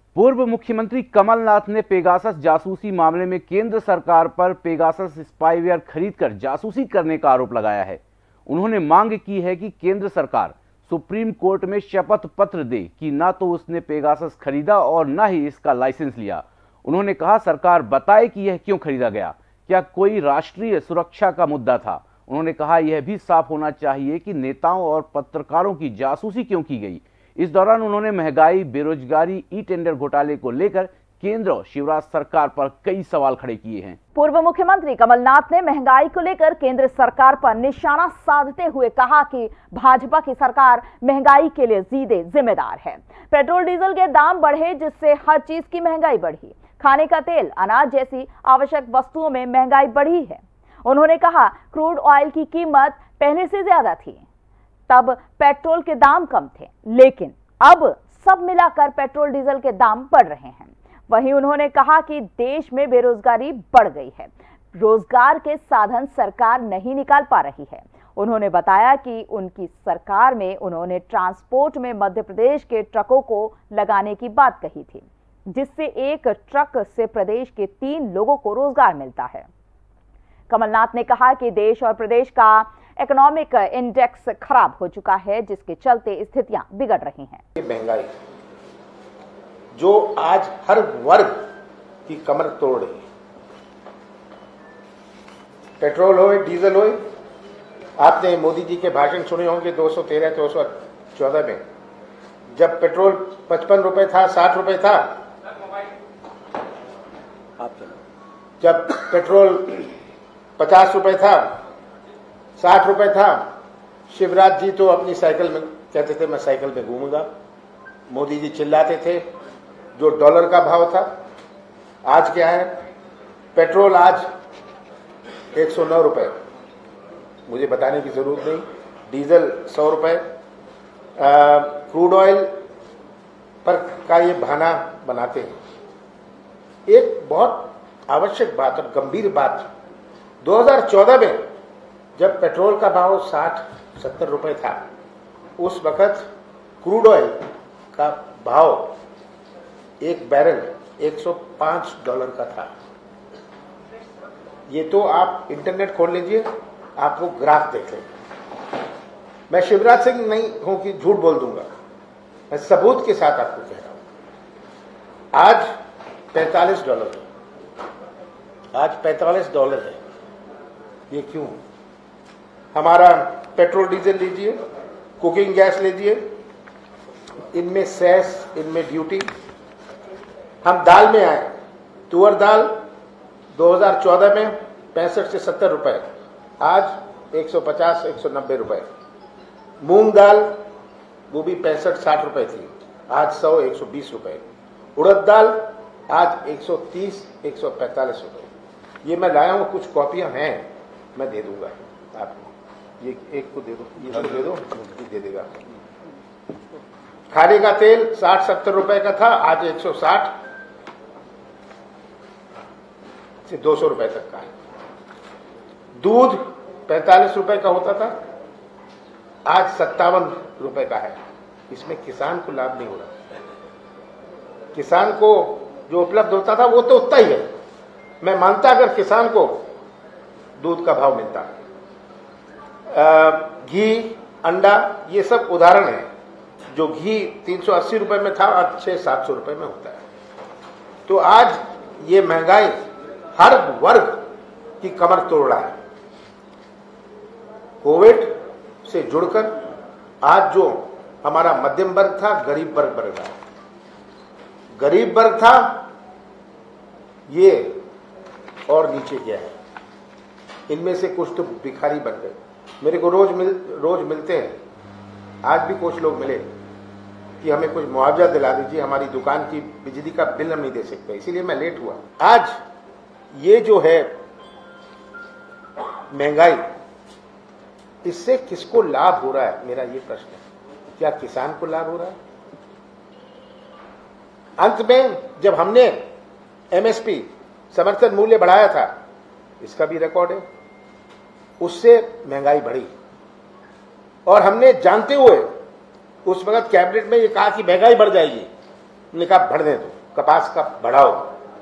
पूर्व मुख्यमंत्री कमलनाथ ने पेगासस जासूसी मामले में केंद्र सरकार पर पेगासस स्पाईवेयर खरीदकर जासूसी करने का आरोप लगाया है। उन्होंने मांग की है कि केंद्र सरकार सुप्रीम कोर्ट में शपथ पत्र दे कि न तो उसने पेगासस खरीदा और न ही इसका लाइसेंस लिया। उन्होंने कहा, सरकार बताए कि यह क्यों खरीदा गया, क्या कोई राष्ट्रीय सुरक्षा का मुद्दा था। उन्होंने कहा, यह भी साफ होना चाहिए कि नेताओं और पत्रकारों की जासूसी क्यों की गई। इस दौरान उन्होंने महंगाई, बेरोजगारी, ई टेंडर घोटाले को लेकर केंद्र और शिवराज सरकार पर कई सवाल खड़े किए हैं। पूर्व मुख्यमंत्री कमलनाथ ने महंगाई को लेकर केंद्र सरकार पर निशाना साधते हुए कहा कि भाजपा की सरकार महंगाई के लिए सीधे जिम्मेदार है। पेट्रोल डीजल के दाम बढ़े जिससे हर चीज की महंगाई बढ़ी। खाने का तेल, अनाज जैसी आवश्यक वस्तुओं में महंगाई बढ़ी है। उन्होंने कहा, क्रूड ऑयल की कीमत पहले से ज्यादा थी, तब पेट्रोल के दाम कम थे, लेकिन अब सब मिलाकर पेट्रोल डीजल के दाम बढ़ रहे हैं। वहीं उन्होंने कहा कि देश में बेरोजगारी बढ़ गई है, रोजगार के साधन सरकार नहीं निकाल पा रही है। उन्होंने बताया कि उनकी सरकार में उन्होंने ट्रांसपोर्ट में मध्य प्रदेश के ट्रकों को लगाने की बात कही थी, जिससे एक ट्रक से प्रदेश के 3 लोगों को रोजगार मिलता है। कमलनाथ ने कहा कि देश और प्रदेश का इकोनॉमिक इंडेक्स खराब हो चुका है, जिसके चलते स्थितियां बिगड़ रही हैं। महंगाई जो आज हर वर्ग की कमर तोड़ रही है, पेट्रोल हो, डीजल हो। आपने मोदी जी के भाषण सुने होंगे 213-214 में, जब पेट्रोल 55 रुपए था, 60 रुपए था, जब पेट्रोल 50 रुपए था, 60 रुपए था, शिवराज जी तो अपनी साइकिल में कहते थे मैं साइकिल में घूमूंगा। मोदी जी चिल्लाते थे। जो डॉलर का भाव था, आज क्या है? पेट्रोल आज 109 रुपए, मुझे बताने की जरूरत नहीं। डीजल 100 रुपए। क्रूड ऑयल पर का ये बहाना बनाते हैं। एक बहुत आवश्यक बात और गंभीर बात, 2014 में जब पेट्रोल का भाव 60-70 रुपए था, उस वक्त क्रूड ऑयल का भाव एक बैरल $105 का था। ये तो आप इंटरनेट खोल लीजिए, आपको ग्राफ देख लेंगे। मैं शिवराज सिंह नहीं हूं कि झूठ बोल दूंगा, मैं सबूत के साथ आपको कह रहा हूं। आज $45 है, आज $45 है। ये क्यों? हमारा पेट्रोल डीजल लीजिए, कुकिंग गैस लीजिए, इनमें सेस, इनमें ड्यूटी। हम दाल में आए, तुअर दाल 2014 में 65 से 70 रुपए, आज 150-190 रुपए। मूंग दाल वो भी 65-60 रुपए थी, आज 100-120 रुपए। उड़द दाल आज 130-145 रुपए। ये मैं लाया हूं, कुछ कॉपियां हैं, मैं दे दूंगा आपको। ये एक को दे दो, ये दे दो, दे देगा। खाने का तेल 60-70 रुपए का था, आज 160 से 200 रुपए तक का है। दूध 45 रुपए का होता था, आज 57 रुपए का है। इसमें किसान को लाभ नहीं हो रहा। किसान को जो उपलब्ध होता था वो तो उतना ही है। मैं मानता अगर किसान को दूध का भाव मिलता, घी, अंडा, ये सब उदाहरण है। जो घी 380 रुपए में था, अब 600-700 रुपए में होता है। तो आज ये महंगाई हर वर्ग की कमर तोड़ रहा है। कोविड से जुड़कर आज जो हमारा मध्यम वर्ग था, गरीब वर्ग बढ़ रहा है। गरीब वर्ग था, ये और नीचे गया है। इनमें से कुछ तो भिखारी बन गए। मेरे को रोज मिलते हैं, आज भी कुछ लोग मिले कि हमें कुछ मुआवजा दिला दीजिए, हमारी दुकान की बिजली का बिल हम नहीं दे सकते, इसीलिए मैं लेट हुआ। आज ये जो है महंगाई, इससे किसको लाभ हो रहा है, मेरा ये प्रश्न है। क्या किसान को लाभ हो रहा है? अंत में जब हमने एमएसपी समर्थन मूल्य बढ़ाया था, इसका भी रिकॉर्ड है, उससे महंगाई बढ़ी। और हमने जानते हुए उस वक्त कैबिनेट में ये कहा कि महंगाई बढ़ जाएगी, हमने कहा बढ़ने दो। कपास का बढ़ाओ,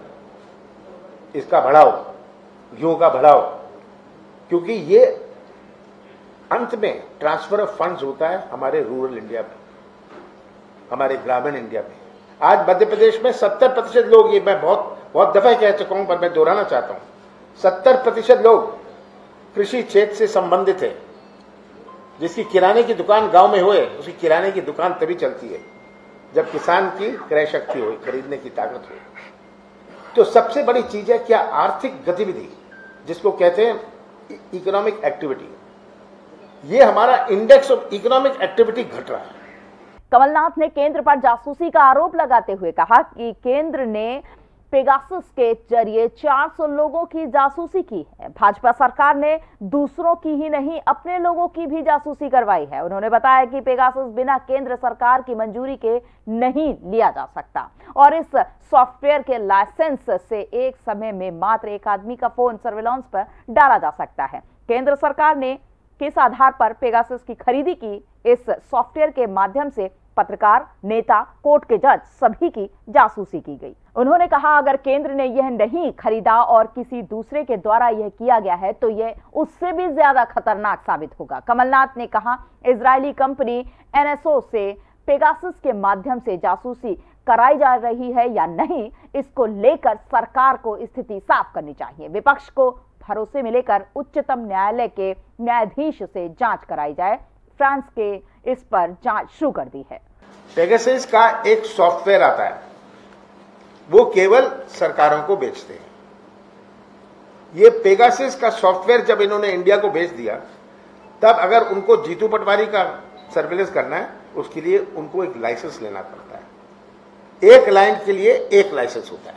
इसका बढ़ाओ, गेहूं का बढ़ाओ, क्योंकि ये अंत में ट्रांसफर ऑफ फंड्स होता है हमारे रूरल इंडिया में, हमारे ग्रामीण इंडिया में। आज मध्य प्रदेश में 70% लोग, ये मैं बहुत दफा कह चुका हूं पर मैं दोहराना चाहता हूं, 70% लोग कृषि क्षेत्र से संबंधित है। जिसकी किराने की दुकान गांव में होए, उसकी किराने की दुकान तभी चलती है जब किसान की क्रय शक्ति हो, खरीदने की ताकत हो। तो सबसे बड़ी चीज है क्या, आर्थिक गतिविधि, जिसको कहते हैं इकोनॉमिक एक्टिविटी। ये हमारा इंडेक्स ऑफ इकोनॉमिक एक्टिविटी घट रहा है। कमलनाथ ने केंद्र पर जासूसी का आरोप लगाते हुए कहा कि केंद्र ने पेगासस के जरिए 400 लोगों की जासूसी की है। भाजपा सरकार ने दूसरों की ही नहीं, अपने लोगों की भी जासूसी करवाई है। उन्होंने बताया कि पेगासस बिना केंद्र सरकार की मंजूरी के नहीं लिया जा सकता और इस सॉफ्टवेयर के लाइसेंस से एक समय में मात्र एक आदमी का फोन सर्विलांस पर डाला जा सकता है। केंद्र सरकार ने किस आधार पर पेगासस की खरीदी की, इस सॉफ्टवेयर के माध्यम से पत्रकार, नेता, कोर्ट के जज सभी की जासूसी की गई। उन्होंने कहा अगर केंद्र ने यह नहीं खरीदा और किसी दूसरे के द्वारा यह किया गया है तो यह उससे भी ज्यादा खतरनाक साबित होगा। कमलनाथ ने कहा इजरायली कंपनी NSO से पेगासस के माध्यम से जासूसी कराई जा रही है या नहीं, इसको लेकर सरकार को स्थिति साफ करनी चाहिए। विपक्ष को भरोसे में लेकर उच्चतम न्यायालय के न्यायाधीश से जांच कराई जाए। फ्रांस के इस पर जांच शुरू कर दी है। पेगासस का एक सॉफ्टवेयर आता है, वो केवल सरकारों को बेचते हैं। ये पेगासस का सॉफ्टवेयर जब इन्होंने इंडिया को बेच दिया, तब अगर उनको जीतू पटवारी का सर्विलेंस करना है, उसके लिए उनको एक लाइसेंस लेना पड़ता है। एक लाइन के लिए एक लाइसेंस होता है।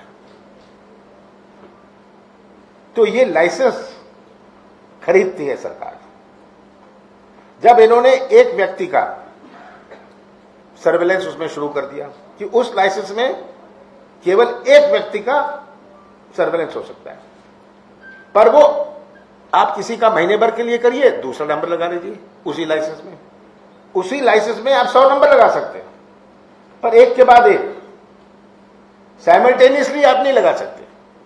तो ये लाइसेंस खरीदती है सरकार। जब इन्होंने एक व्यक्ति का सर्विलेंस उसमें शुरू कर दिया कि उस लाइसेंस में केवल एक व्यक्ति का सर्विलेंस हो सकता है, पर वो आप किसी का महीने भर के लिए करिए, दूसरा नंबर लगा लीजिए उसी लाइसेंस में। उसी लाइसेंस में आप 100 नंबर लगा सकते हैं, पर एक के बाद एक साइमल्टेनियसली आप नहीं लगा सकते।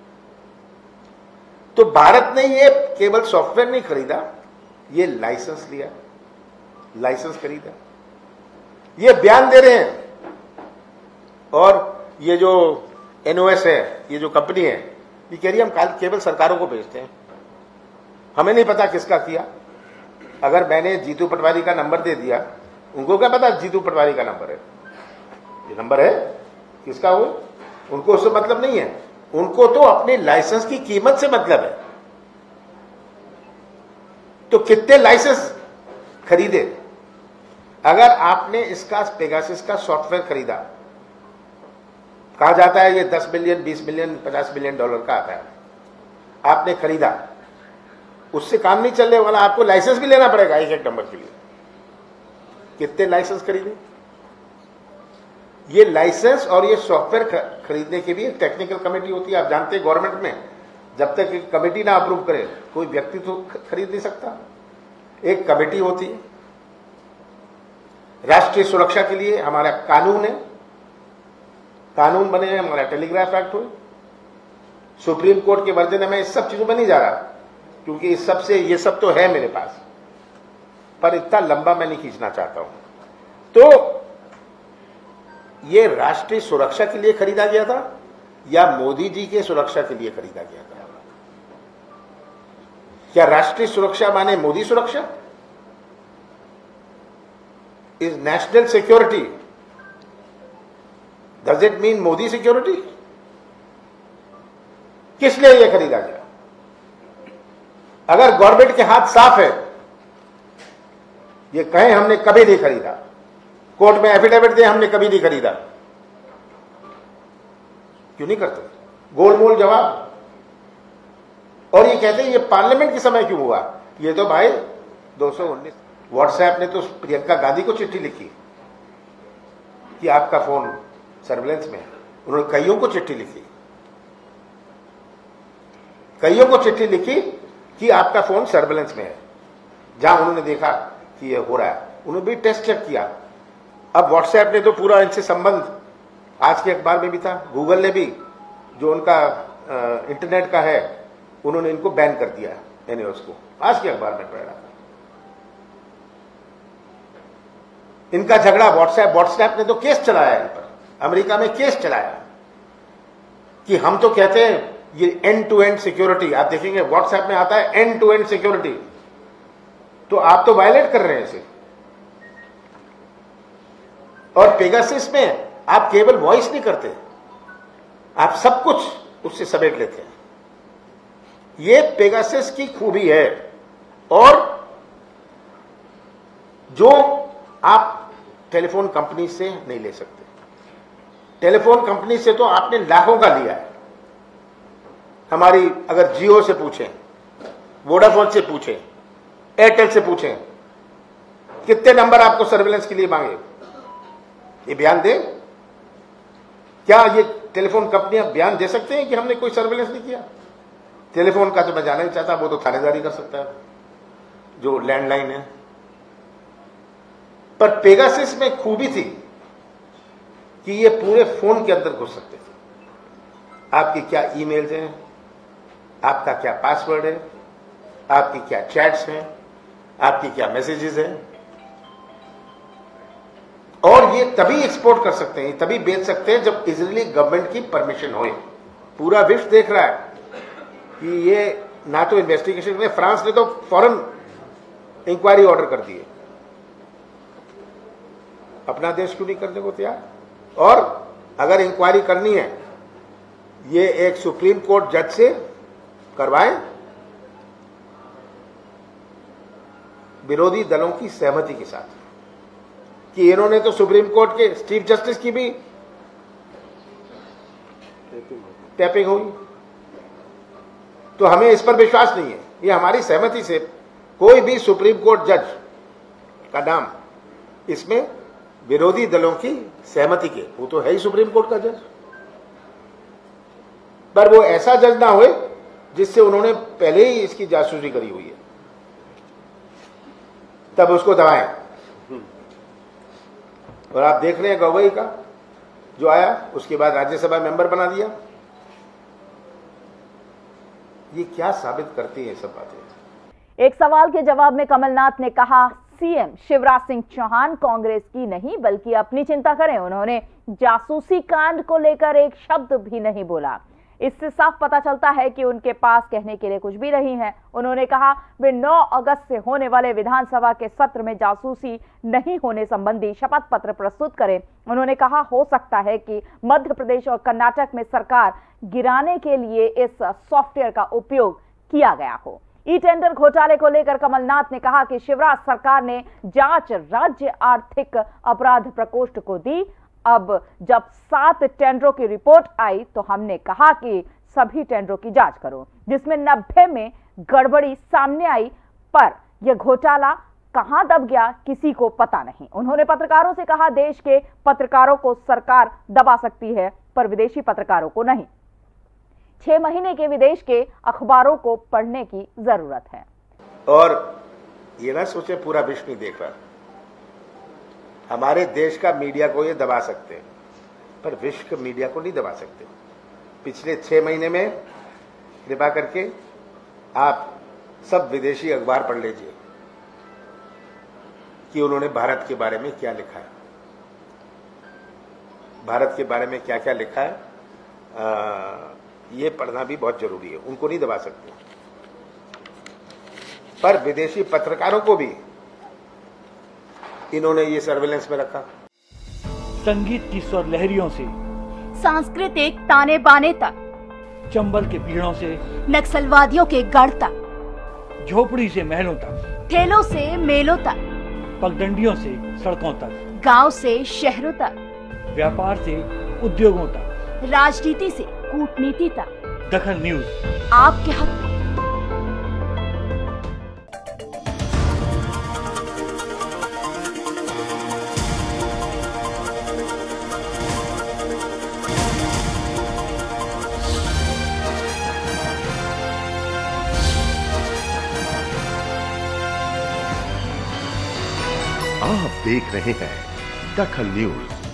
तो भारत ने ये केवल सॉफ्टवेयर नहीं खरीदा, ये लाइसेंस लिया, लाइसेंस खरीदा। ये बयान दे रहे हैं और ये जो NOS है, ये जो कंपनी है, ये कह रही है हम केवल सरकारों को बेचते हैं, हमें नहीं पता किसका किया। अगर मैंने जीतू पटवारी का नंबर दे दिया, उनको क्या पता जीतू पटवारी का नंबर है? ये नंबर है किसका हो, उनको उससे मतलब नहीं है। उनको तो अपने लाइसेंस की कीमत से मतलब है। तो कितने लाइसेंस खरीदे? अगर आपने इसका पेगासस का सॉफ्टवेयर खरीदा, कहा जाता है ये 10 मिलियन, 20 मिलियन, 50 मिलियन डॉलर का आता है, आपने खरीदा, उससे काम नहीं चलने वाला, आपको लाइसेंस भी लेना पड़ेगा एक एक नंबर के लिए। कितने लाइसेंस खरीदे? ये लाइसेंस और ये सॉफ्टवेयर खरीदने की भी एक टेक्निकल कमेटी होती है। आप जानते हैं गवर्नमेंट में जब तक एक कमेटी ना अप्रूव करे कोई व्यक्ति तो खरीद नहीं सकता। एक कमेटी होती है। राष्ट्रीय सुरक्षा के लिए हमारा कानून है, कानून बने हैं, हमारा टेलीग्राफ एक्ट हो, सुप्रीम कोर्ट के वर्जन में, मैं इस सब चीजों में नहीं जा रहा क्योंकि इस सब से ये सब तो है मेरे पास, पर इतना लंबा मैं नहीं खींचना चाहता हूं। तो ये राष्ट्रीय सुरक्षा के लिए खरीदा गया था या मोदी जी के सुरक्षा के लिए खरीदा गया था? क्या राष्ट्रीय सुरक्षा माने मोदी सुरक्षा? Is national security, does it mean Modi security? किस लिए यह खरीदा गया? अगर गवर्नमेंट के हाथ साफ है, ये कहें हमने कभी नहीं खरीदा, कोर्ट में एफिडेविट दे हमने कभी नहीं खरीदा, क्यों नहीं करते? गोलमोल जवाब। और ये कहते हैं ये पार्लियामेंट के समय क्यों हुआ? ये तो भाई 219 व्हाट्सएप ने तो प्रियंका गांधी को चिट्ठी लिखी कि आपका फोन सर्विलेंस में है। उन्होंने कईयों को चिट्ठी लिखी, कईयों को चिट्ठी लिखी कि आपका फोन सर्विलेंस में है। जहां उन्होंने देखा कि ये हो रहा है, उन्होंने भी टेस्ट चेक किया। अब व्हाट्सएप ने तो पूरा इनसे संबंध आज के अखबार में भी था, गूगल ने भी जो उनका इंटरनेट का है उन्होंने इनको बैन कर दिया एनएस को, आज के अखबार में पढ़ रहा था। इनका झगड़ा व्हाट्सएप ने तो केस चलाया इन पर, अमेरिका में केस चलाया कि हम तो कहते हैं ये एंड टू एंड सिक्योरिटी, आप देखेंगे व्हाट्सएप में आता है एंड टू एंड सिक्योरिटी, तो आप तो वायलेट कर रहे हैं इसे। और पेगासस में आप केवल वॉइस नहीं करते, आप सब कुछ उससे समेट लेते हैं। ये पेगासस की खूबी है। और जो आप टेलीफोन कंपनी से नहीं ले सकते, टेलीफोन कंपनी से तो आपने लाखों का लिया है। हमारी अगर जियो से पूछें, वोडाफोन से पूछें, एयरटेल से पूछें, कितने नंबर आपको सर्विलेंस के लिए मांगे, ये बयान दें। क्या ये टेलीफोन कंपनियां बयान दे सकते हैं कि हमने कोई सर्विलेंस नहीं किया? टेलीफोन का तो मैं जाना नहीं चाहता, वो तो थानेदारी कर सकता है जो लैंडलाइन है। पर पेगासस में खूबी थी कि ये पूरे फोन के अंदर घुस सकते थे। आपकी क्या ईमेल्स हैं, आपका क्या पासवर्ड है, आपकी क्या चैट्स हैं, आपकी क्या मैसेजेस हैं, और ये तभी एक्सपोर्ट कर सकते हैं, तभी बेच सकते हैं जब इजरायली गवर्नमेंट की परमिशन हो। पूरा विश्व देख रहा है कि ये ना तो इन्वेस्टिगेशन में, फ्रांस ने तो फौरन इंक्वायरी ऑर्डर कर दी है। अपना देश क्यों नहीं करने को तैयार? और अगर इंक्वायरी करनी है, ये एक सुप्रीम कोर्ट जज से करवाएं, विरोधी दलों की सहमति के साथ, कि इन्होंने तो सुप्रीम कोर्ट के चीफ जस्टिस की भी टैपिंग हुई, तो हमें इस पर विश्वास नहीं है। ये हमारी सहमति से कोई भी सुप्रीम कोर्ट जज का नाम इसमें विरोधी दलों की सहमति के, वो तो है ही सुप्रीम कोर्ट का जज, पर वो ऐसा जज ना होए जिससे उन्होंने पहले ही इसकी जासूसी करी हुई है, तब उसको दबाएं। और आप देख रहे हैं गवई का जो आया, उसके बाद राज्यसभा मेंबर बना दिया। ये क्या साबित करती है सब बातें? एक सवाल के जवाब में कमलनाथ ने कहा, सीएम शिवराज सिंह चौहान कांग्रेस की नहीं बल्कि अपनी चिंता करें। उन्होंने जासूसी कांड को लेकर एक शब्द भी नहीं बोला। इससे साफ पता चलता है कि उनके पास कहने के लिए कुछ भी नहीं है। उन्होंने कहा वे 9 अगस्त से होने वाले विधानसभा के सत्र में जासूसी नहीं होने संबंधी शपथ पत्र प्रस्तुत करें। उन्होंने कहा हो सकता है कि मध्य प्रदेश और कर्नाटक में सरकार गिराने के लिए इस सॉफ्टवेयर का उपयोग किया गया हो। ई टेंडर घोटाले को लेकर कमलनाथ ने कहा कि शिवराज सरकार ने जांच राज्य आर्थिक अपराध प्रकोष्ठ को दी। अब जब 7 टेंडरों की रिपोर्ट आई तो हमने कहा कि सभी टेंडरों की जांच करो, जिसमें 90 में गड़बड़ी सामने आई, पर यह घोटाला कहां दब गया किसी को पता नहीं। उन्होंने पत्रकारों से कहा देश के पत्रकारों को सरकार दबा सकती है पर विदेशी पत्रकारों को नहीं। 6 महीने के विदेश के अखबारों को पढ़ने की जरूरत है। और ये ना सोचे पूरा विश्व नहीं देख रहा, हमारे देश का मीडिया को ये दबा सकते हैं पर विश्व के मीडिया को नहीं दबा सकते। पिछले 6 महीने में कृपा करके आप सब विदेशी अखबार पढ़ लीजिए कि उन्होंने भारत के बारे में क्या लिखा है, भारत के बारे में क्या क्या लिखा है। ये पढ़ना भी बहुत जरूरी है, उनको नहीं दबा सकते। पर विदेशी पत्रकारों को भी इन्होंने ये सर्विलेंस में रखा। संगीत की स्वर लहरियों से सांस्कृतिक ताने बाने तक, चंबल के पीड़ों से नक्सलवादियों के गढ़ तक, झोपड़ी से महलों तक, ठेलों से मेलों तक, पगडंडियों से सड़कों तक, गांव से शहरों तक, व्यापार से उद्योगों तक, राजनीति से कूटनीति तक, दखल न्यूज आपके हक में। आप देख रहे हैं दखल न्यूज।